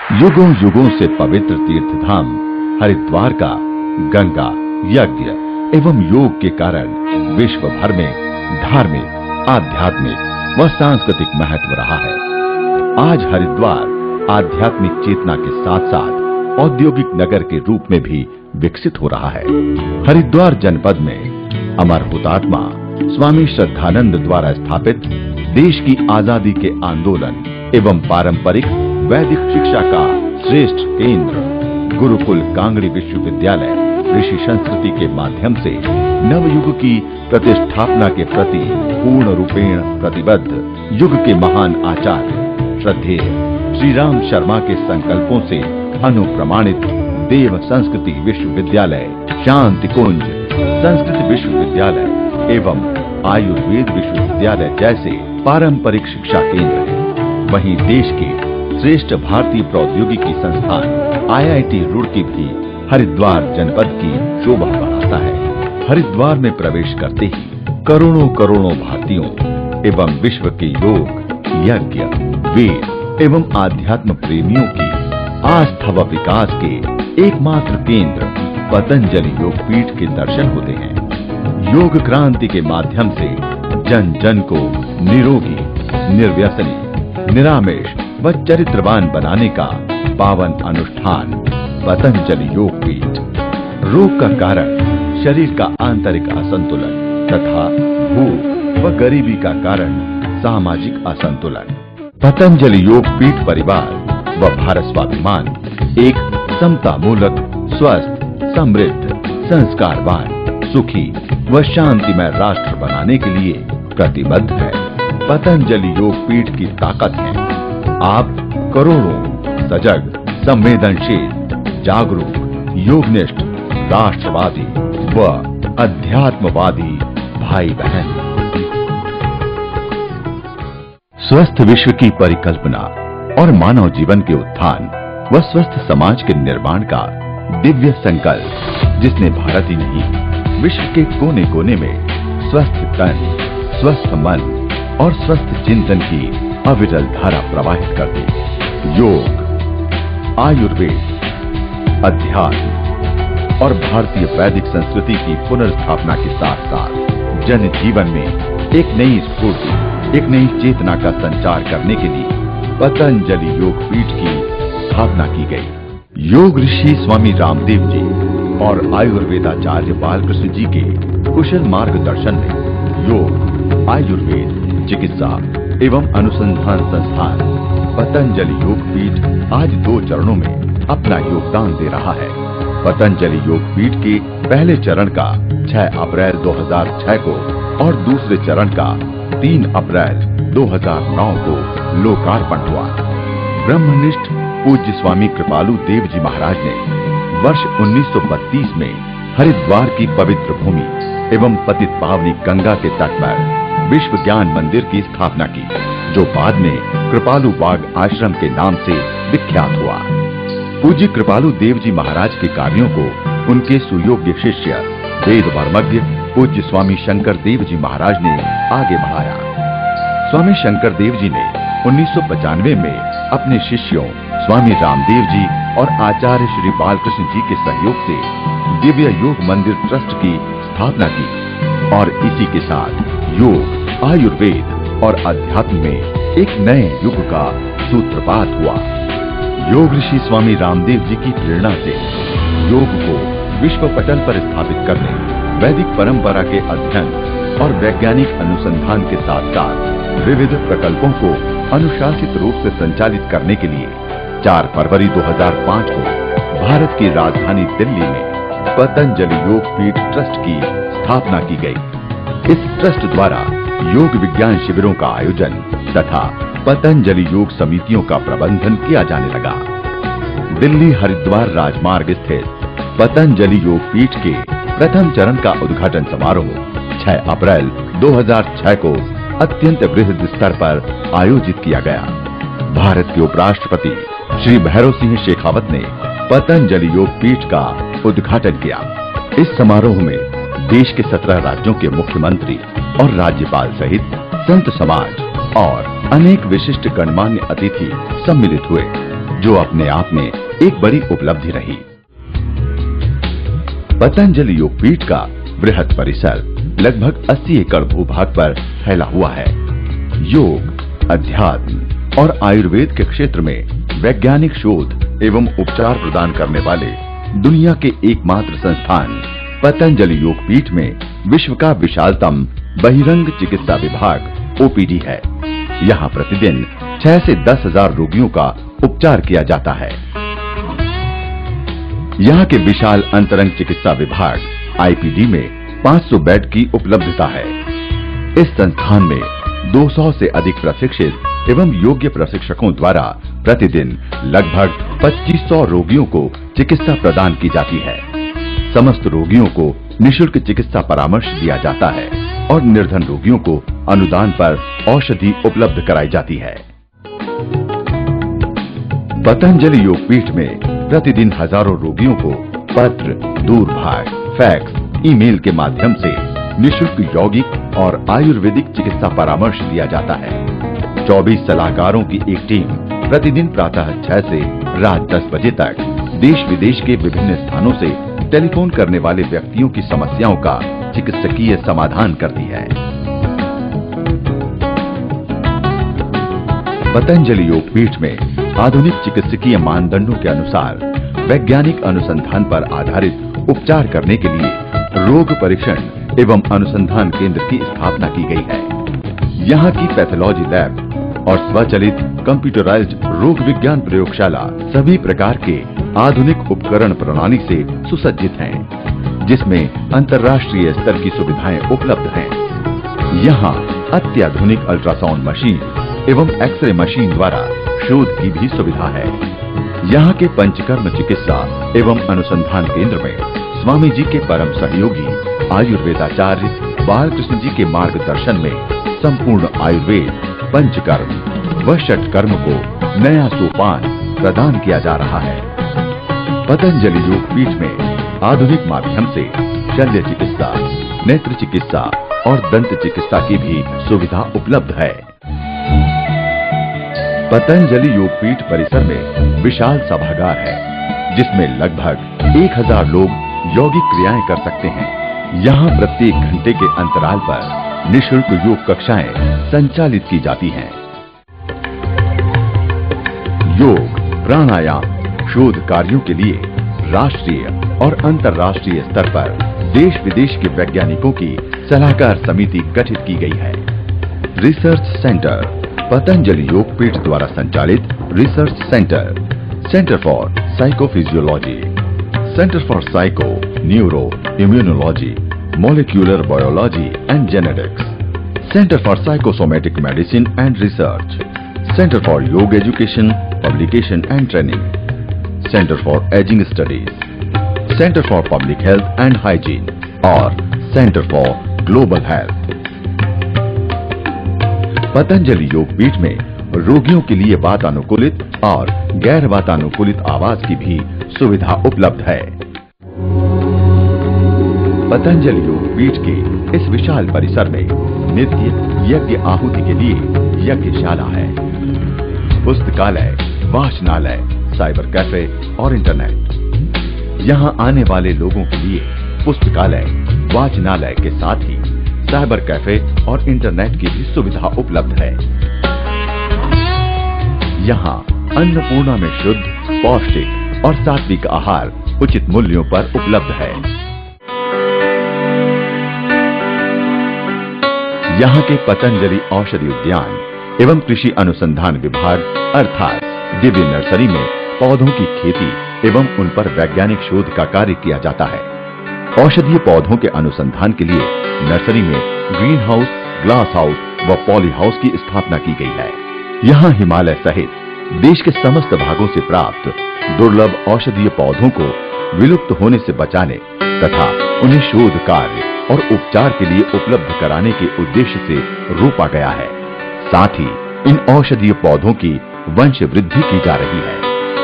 युगों युगों से पवित्र तीर्थधाम हरिद्वार का गंगा, यज्ञ एवं योग के कारण विश्व भर में धार्मिक, आध्यात्मिक व सांस्कृतिक महत्व रहा है। आज हरिद्वार आध्यात्मिक चेतना के साथ साथ औद्योगिक नगर के रूप में भी विकसित हो रहा है। हरिद्वार जनपद में अमर हुतात्मा स्वामी श्रद्धानंद द्वारा स्थापित देश की आजादी के आंदोलन एवं पारंपरिक वैदिक शिक्षा का श्रेष्ठ केंद्र गुरुकुल कांगड़ी विश्वविद्यालय ऋषि संस्कृति के माध्यम से नवयुग की प्रतिष्ठापना के प्रति पूर्ण रूपेण प्रतिबद्ध युग के महान आचार्य श्रद्धेय श्री राम शर्मा के संकल्पों से अनुप्रमाणित देव संस्कृति विश्वविद्यालय, शांति कुंज संस्कृत विश्वविद्यालय एवं आयुर्वेद विश्वविद्यालय जैसे पारंपरिक शिक्षा केंद्र है। वहीं देश के श्रेष्ठ भारतीय प्रौद्योगिकी संस्थान IIT रुड़की भी हरिद्वार जनपद की शोभा बढ़ाता है। हरिद्वार में प्रवेश करते ही करोड़ों करोड़ों भारतीयों एवं विश्व के योग, यज्ञ, वेद एवं आध्यात्म प्रेमियों की आस्था व विकास के एकमात्र केंद्र पतंजलि योगपीठ के दर्शन होते हैं। योग क्रांति के माध्यम से जन जन को निरोगी, निर्व्यसनी, निरामिष व चरित्रवान बनाने का पावन अनुष्ठान पतंजलि योगपीठ। रोग का कारण शरीर का आंतरिक असंतुलन तथा भूख व गरीबी का कारण सामाजिक असंतुलन। पतंजलि योगपीठ परिवार व भारत स्वाभिमान एक समता मूलक, स्वस्थ, समृद्ध, संस्कारवान, सुखी व शांतिमय राष्ट्र बनाने के लिए प्रतिबद्ध है। पतंजलि योगपीठ की ताकत है आप करोड़ों सजग, संवेदनशील, जागरूक, योगनिष्ठ, राष्ट्रवादी व अध्यात्मवादी भाई बहन। स्वस्थ विश्व की परिकल्पना और मानव जीवन के उत्थान व स्वस्थ समाज के निर्माण का दिव्य संकल्प, जिसने भारत ही नहीं विश्व के कोने कोने में स्वस्थ तन, स्वस्थ मन और स्वस्थ चिंतन की अविरल धारा प्रवाहित कर दी। योग, आयुर्वेद, अध्यात्म और भारतीय वैदिक संस्कृति की पुनर्स्थापना के साथ साथ जन जीवन में एक नई स्फूर्ति, एक नई चेतना का संचार करने के लिए पतंजलि योगपीठ की स्थापना की गई। योग ऋषि स्वामी रामदेव जी और आयुर्वेदाचार्य बालकृष्ण जी के कुशल मार्गदर्शन में योग, आयुर्वेद, चिकित्सा एवं अनुसंधान संस्थान पतंजलि योगपीठ आज 2 चरणों में अपना योगदान दे रहा है। पतंजलि योगपीठ के पहले चरण का 6 अप्रैल 2006 को और दूसरे चरण का 3 अप्रैल 2009 को लोकार्पण हुआ। ब्रह्मनिष्ठ पूज्य स्वामी कृपालु देव जी महाराज ने वर्ष 1932 में हरिद्वार की पवित्र भूमि एवं पतित पावनी गंगा के तट पर विश्व ज्ञान मंदिर की स्थापना की, जो बाद में कृपालु बाग आश्रम के नाम से विख्यात हुआ। पूज्य कृपालु देव जी महाराज के कार्यों को उनके सुयोग्य शिष्य वेद वर्मज्ञ पूज्य स्वामी शंकर देव जी महाराज ने आगे बढ़ाया। स्वामी शंकर देव जी ने 1995 में अपने शिष्यों स्वामी रामदेव जी और आचार्य श्री बालकृष्ण जी के सहयोग से दिव्य योग मंदिर ट्रस्ट की स्थापना की और इसी के साथ योग, आयुर्वेद और अध्यात्म में एक नए युग का सूत्रपात हुआ। योग ऋषि स्वामी रामदेव जी की प्रेरणा से योग को विश्व पटल पर स्थापित करने, वैदिक परंपरा के अध्ययन और वैज्ञानिक अनुसंधान के साथ साथ विविध प्रकल्पों को अनुशासित रूप से संचालित करने के लिए 4 फरवरी 2005 को भारत की राजधानी दिल्ली में पतंजलि योगपीठ ट्रस्ट की स्थापना की गई। इस ट्रस्ट द्वारा योग विज्ञान शिविरों का आयोजन तथा पतंजलि योग समितियों का प्रबंधन किया जाने लगा। दिल्ली हरिद्वार राजमार्ग स्थित पतंजलि योगपीठ के प्रथम चरण का उद्घाटन समारोह 6 अप्रैल 2006 को अत्यंत वृहद स्तर पर आयोजित किया गया। भारत के उपराष्ट्रपति श्री भैरव सिंह शेखावत ने पतंजलि योगपीठ का उद्घाटन किया। इस समारोह में देश के 17 राज्यों के मुख्यमंत्री और राज्यपाल सहित संत समाज और अनेक विशिष्ट गणमान्य अतिथि सम्मिलित हुए। जो अपने आप में एक बड़ी उपलब्धि रही। पतंजलि योगपीठ का बृहद परिसर लगभग 80 एकड़ भूभाग पर फैला हुआ है। योग, अध्यात्म और आयुर्वेद के क्षेत्र में वैज्ञानिक शोध एवं उपचार प्रदान करने वाले दुनिया के एकमात्र संस्थान पतंजलि योगपीठ में विश्व का विशालतम बहिरंग चिकित्सा विभाग ओपीडी है। यहाँ प्रतिदिन 6 से 10 हजार रोगियों का उपचार किया जाता है। यहाँ के विशाल अंतरंग चिकित्सा विभाग आईपीडी में 500 बेड की उपलब्धता है। इस संस्थान में 200 से अधिक प्रशिक्षित एवं योग्य प्रशिक्षकों द्वारा प्रतिदिन लगभग 2500 रोगियों को चिकित्सा प्रदान की जाती है। समस्त रोगियों को निःशुल्क चिकित्सा परामर्श दिया जाता है और निर्धन रोगियों को अनुदान पर औषधि उपलब्ध कराई जाती है। पतंजलि योगपीठ में प्रतिदिन हजारों रोगियों को पत्र, दूरभाष, फैक्स, ईमेल के माध्यम से निःशुल्क यौगिक और आयुर्वेदिक चिकित्सा परामर्श दिया जाता है। 24 सलाहकारों की एक टीम प्रतिदिन प्रातः 6 से रात 10 बजे तक देश विदेश के विभिन्न स्थानों से टेलीफोन करने वाले व्यक्तियों की समस्याओं का चिकित्सकीय समाधान करती है। पतंजलि योगपीठ में आधुनिक चिकित्सकीय मानदंडों के अनुसार वैज्ञानिक अनुसंधान पर आधारित उपचार करने के लिए रोग परीक्षण एवं अनुसंधान केंद्र की स्थापना की गई है। यहाँ की पैथोलॉजी लैब और स्वचालित कंप्यूटराइज्ड रोग विज्ञान प्रयोगशाला सभी प्रकार के आधुनिक उपकरण प्रणाली से सुसज्जित हैं, जिसमें अंतर्राष्ट्रीय स्तर की सुविधाएं उपलब्ध हैं। यहाँ अत्याधुनिक अल्ट्रासाउंड मशीन एवं एक्सरे मशीन द्वारा शोध की भी सुविधा है। यहाँ के पंचकर्म चिकित्सा एवं अनुसंधान केंद्र में स्वामी जी के परम सहयोगी आयुर्वेदाचार्य बालकृष्ण जी के मार्गदर्शन में संपूर्ण आयुर्वेद, पंचकर्म व षटकर्म को नया सोपान प्रदान किया जा रहा है। पतंजलि योगपीठ में आधुनिक माध्यम से शल्य चिकित्सा, नेत्र चिकित्सा और दंत चिकित्सा की भी सुविधा उपलब्ध है। पतंजलि योगपीठ परिसर में विशाल सभागार है, जिसमें लगभग 1000 लोग यौगिक क्रियाएं कर सकते हैं। यहाँ प्रत्येक घंटे के अंतराल पर निःशुल्क योग कक्षाएं संचालित की जाती हैं। योग, प्राणायाम, शोध कार्यों के लिए राष्ट्रीय और अंतर्राष्ट्रीय स्तर पर देश विदेश के वैज्ञानिकों की सलाहकार समिति गठित की गई है। रिसर्च सेंटर, पतंजलि योगपीठ द्वारा संचालित research centre, centre for psychophysiology, centre for psycho, neuro, immunology, molecular biology and genetics, centre for psychosomatic medicine and research, centre for yoga education, publication and training, centre for ageing studies, centre for public health and hygiene और centre for global health. Patanjali Yogpeeth में रोगियों के लिए वातानुकूलित और गैर वातानुकूलित आवास की भी सुविधा उपलब्ध है। पतंजलि योगपीठ के इस विशाल परिसर में नित्य यज्ञ आहुति के लिए यज्ञशाला है, पुस्तकालय, वाचनालय, साइबर कैफे और इंटरनेट। यहाँ आने वाले लोगों के लिए पुस्तकालय, वाचनालय के साथ ही साइबर कैफे और इंटरनेट की भी सुविधा उपलब्ध है। यहाँ अन्नपूर्णा में शुद्ध, पौष्टिक और सात्विक आहार उचित मूल्यों पर उपलब्ध है। यहाँ के पतंजलि औषधि उद्यान एवं कृषि अनुसंधान विभाग अर्थात दिव्य नर्सरी में पौधों की खेती एवं उन पर वैज्ञानिक शोध का कार्य किया जाता है। औषधीय पौधों के अनुसंधान के लिए नर्सरी में ग्रीन हाउस, ग्लास हाउस व पॉली हाउस की स्थापना की गई है। यहाँ हिमालय सहित देश के समस्त भागों से प्राप्त दुर्लभ औषधीय पौधों को विलुप्त होने से बचाने तथा उन्हें शोध कार्य और उपचार के लिए उपलब्ध कराने के उद्देश्य से रोपा गया है। साथ ही इन औषधीय पौधों की वंश वृद्धि की जा रही है।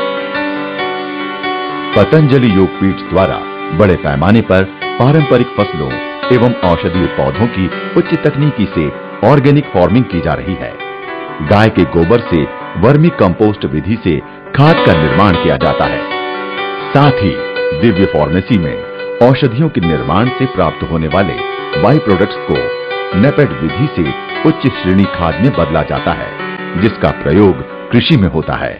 पतंजलि योगपीठ द्वारा बड़े पैमाने पर पारंपरिक फसलों एवं औषधीय पौधों की उच्च तकनीकी से ऑर्गेनिक फार्मिंग की जा रही है। गाय के गोबर से वर्मी कंपोस्ट विधि से खाद का निर्माण किया जाता है। साथ ही दिव्य फार्मेसी में औषधियों के निर्माण से प्राप्त होने वाले बाई प्रोडक्ट्स को नेपेड विधि से उच्च श्रेणी खाद में बदला जाता है, जिसका प्रयोग कृषि में होता है।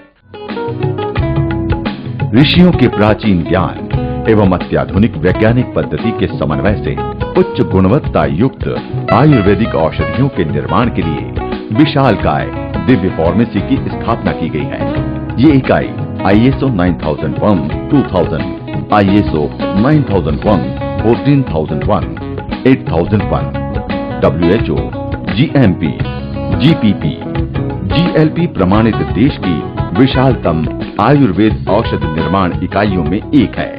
ऋषियों के प्राचीन ज्ञान एवं अत्याधुनिक वैज्ञानिक पद्धति के समन्वय से उच्च गुणवत्ता युक्त आयुर्वेदिक औषधियों के निर्माण के लिए विशालकाय दिव्य फार्मेसी की स्थापना की गई है। ये इकाई ISO 9001/2000, ISO 9001, 14001, 8001, WHO, GMP, GPP, GLP प्रमाणित देश की विशालतम आयुर्वेद औषध निर्माण इकाइयों में एक है।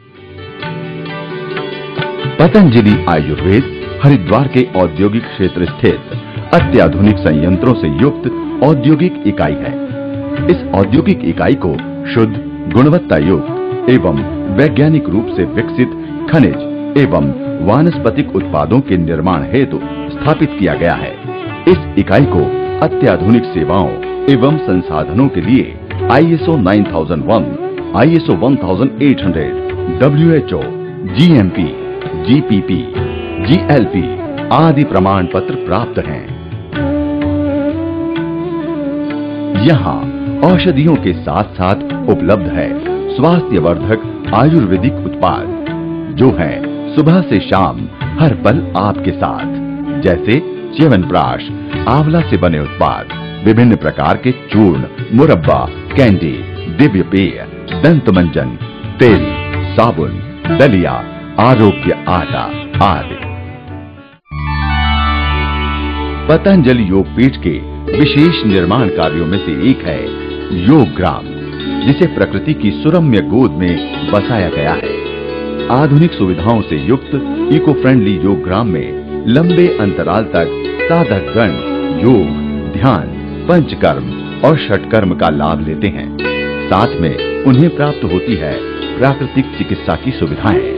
पतंजलि आयुर्वेद हरिद्वार के औद्योगिक क्षेत्र स्थित अत्याधुनिक संयंत्रों से युक्त औद्योगिक इकाई है। इस औद्योगिक इकाई को शुद्ध, गुणवत्ता युक्त एवं वैज्ञानिक रूप से विकसित खनिज एवं वानस्पतिक उत्पादों के निर्माण हेतु स्थापित किया गया है। इस इकाई को अत्याधुनिक सेवाओं एवं संसाधनों के लिए ISO 9001, ISO 1800, WHO, GMP, GPP, GLP आदि प्रमाण पत्र प्राप्त हैं। यहाँ औषधियों के साथ साथ उपलब्ध है स्वास्थ्यवर्धक आयुर्वेदिक उत्पाद, जो है सुबह से शाम हर पल आपके साथ, जैसे च्यवनप्राश, आंवला से बने उत्पाद, विभिन्न प्रकार के चूर्ण, मुरब्बा, कैंडी, दिव्य पेय, दंत मंजन, तेल, साबुन, दलिया, आरोग्य आटा आदि। पतंजलि योगपीठ के विशेष निर्माण कार्यों में से एक है योग ग्राम, जिसे प्रकृति की सुरम्य गोद में बसाया गया है। आधुनिक सुविधाओं से युक्त इको फ्रेंडली योग ग्राम में लंबे अंतराल तक साधकगण योग, ध्यान, पंचकर्म और षटकर्म का लाभ लेते हैं। साथ में उन्हें प्राप्त होती है प्राकृतिक चिकित्सा की सुविधाएं।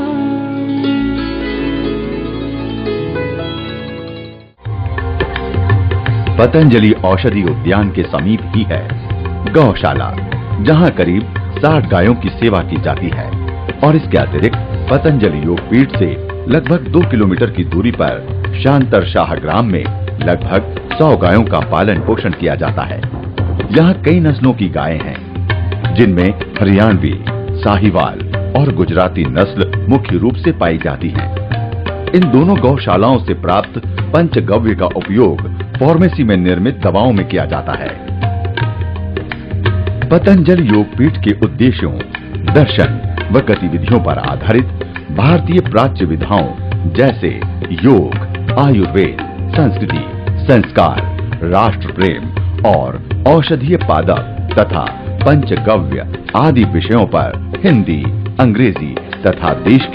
पतंजलि औषधि उद्यान के समीप ही है गौशाला, जहां करीब 60 गायों की सेवा की जाती है। और इसके अतिरिक्त पतंजलि योगपीठ से लगभग 2 किलोमीटर की दूरी पर शांतरशाह ग्राम में लगभग 100 गायों का पालन पोषण किया जाता है। यहाँ कई नस्लों की गायें हैं, जिनमें हरियाणवी, साहिवाल और गुजराती नस्ल मुख्य रूप से पाई जाती हैं। इन दोनों गौशालाओं से प्राप्त पंचगव्य का उपयोग फार्मेसी में निर्मित दवाओं में किया जाता है। पतंजलि योगपीठ के उद्देश्यों, दर्शन व गतिविधियों पर आधारित भारतीय प्राच्य विधाओं जैसे योग, आयुर्वेद, संस्कृति, संस्कार, राष्ट्र प्रेम और औषधीय पादप तथा पंचगव्य आदि विषयों पर हिंदी, अंग्रेजी तथा देश